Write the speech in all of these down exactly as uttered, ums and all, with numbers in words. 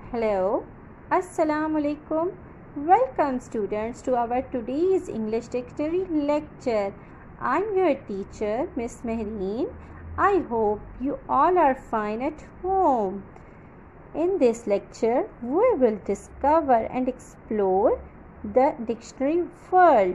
Hello, Assalamu alaikum. Welcome students to our today's English Dictionary lecture. I'm your teacher, Miss Mehreen. I hope you all are fine at home. In this lecture, we will discover and explore the dictionary world.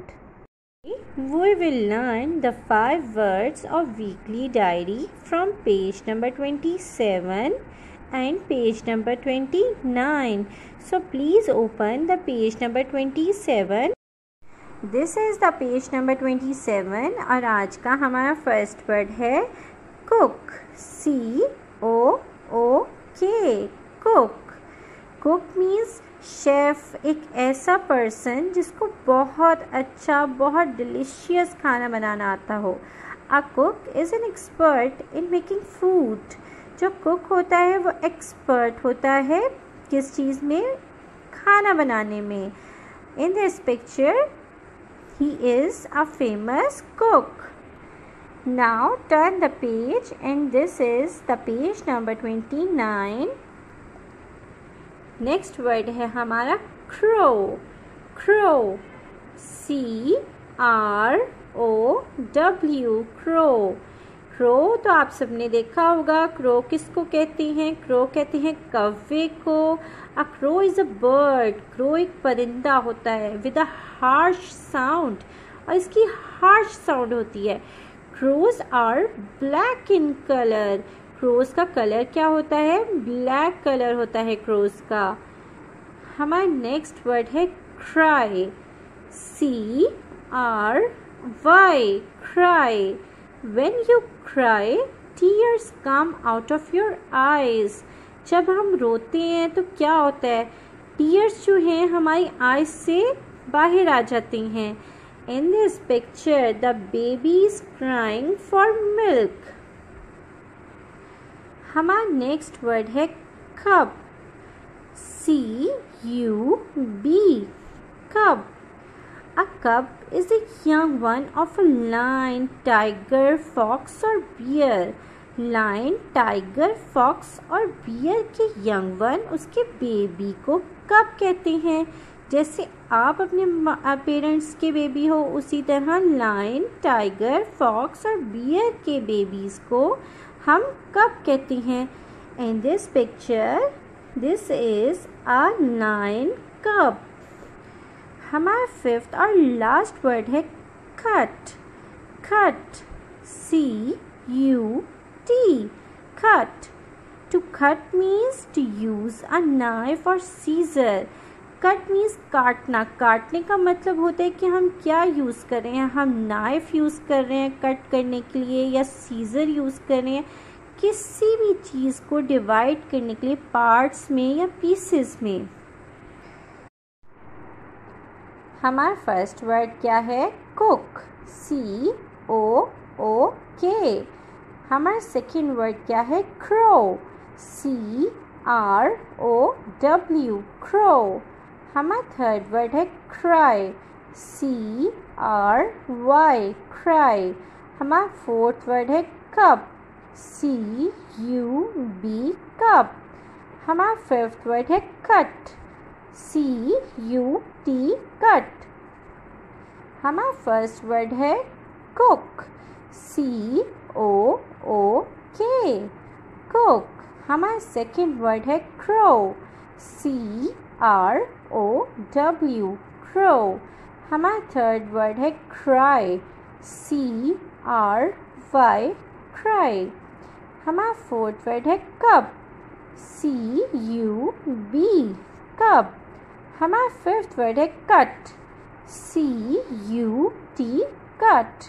We will learn the five words of weekly diary from page number twenty-seven and page number twenty-nine. So please open the page number twenty-seven. This is the page number twenty-seven और आज का हमारा first word है cook. C O O K. cook. cook means chef, एक ऐसा person जिसको बहुत अच्छा, बहुत डिलीशियस खाना बनाना आता हो. A cook is an expert in making food. जो कुक होता है वो एक्सपर्ट होता है किस चीज़ में? खाना बनाने में. In this picture he is a famous cook. Now turn the page and this is the page number twenty nine. Next word है हमारा crow. Crow. C R O W. Crow. Crow तो आप सबने देखा होगा. क्रो किसको कहते हैं? क्रो कहते हैं कौवे को. A crow is a bird. Crow एक परिंदा होता है विद अ हार्श साउंड, और इसकी हार्श साउंड होती है. Crows are black in colour. Crows का कलर क्या होता है? ब्लैक कलर होता है क्रोज का. हमारा नेक्स्ट वर्ड है cry. C R Y. Cry. When you cry, tears come out of your eyes. जब हम रोते हैं तो क्या होता है? टीयर्स जो हैं हमारी आइज से बाहर आ जाती हैं. In this picture, the baby is crying for milk. हमारा नेक्स्ट वर्ड है कब. C U B. कब. A cub is a young one of a lion, tiger, fox or bear. Lion, tiger, fox और bear के young one उसके baby को cub कहते हैं. जैसे आप अपने पेरेंट्स के बेबी हो, उसी तरह लाइन, टाइगर, फॉक्स और बियर के बेबीज़ को हम कब कहते हैं. In this picture this is a lion cub. हमारा फिफ्थ और लास्ट वर्ड है cut. Cut. C U T. Cut. To cut means to use a knife और सीजर. कट मीन्स काटना. काटने का मतलब होता है कि हम क्या यूज़ कर रहे हैं. हम नाइफ यूज़ कर रहे हैं कट करने के लिए, या सीज़र यूज़ कर रहे हैं किसी भी चीज़ को डिवाइड करने के लिए पार्ट्स में या पीसेस में. हमारा फर्स्ट वर्ड क्या है? कुक. सी ओ ओ के. हमारा सेकेंड वर्ड क्या है? Crow. C R O W. Crow. हमारा थर्ड वर्ड है cry. C R Y. Cry. हमारा फोर्थ वर्ड है cup. C U B. Cup. हमारा फिफ्थ वर्ड है cut. C U T. Cut. हमारा फर्स्ट वर्ड है cook. C O O K. Cook. हमारा second word है crow. C R O W. Crow. हमारा third word है cry. C R Y. Cry. हमारा fourth word है cup. C U B. Cup. हमारा fifth word है cut. C U T. cut.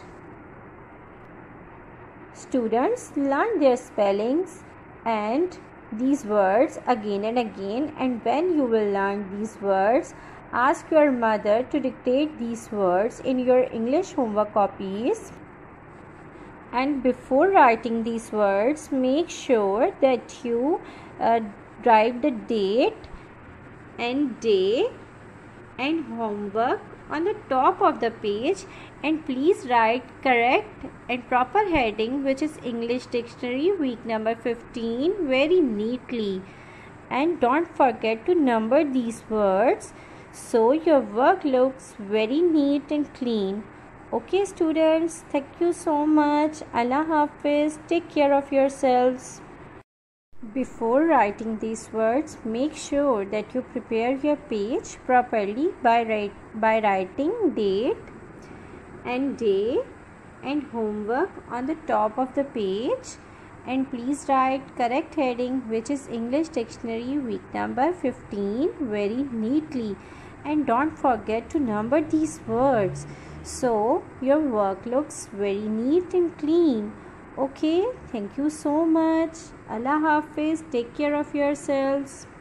Students learn their spellings and these words again and again, and when you will learn these words, ask your mother to dictate these words in your English homework copies. And before writing these words, make sure that you uh, write the date and day and homework on the top of the page, and please write correct and proper heading, which is English Dictionary week number fifteen, very neatly. And don't forget to number these words so your work looks very neat and clean. Okay students, thank you so much. Allah Hafiz. Take care of yourselves. Before writing these words, make sure that you prepare your page properly by, write, by writing date and day and homework on the top of the page. And please write correct heading, which is English Dictionary week number fifteen, very neatly. And don't forget to number these words so your work looks very neat and clean. Okay, thank you so much. Allah Hafiz. Take care of yourselves.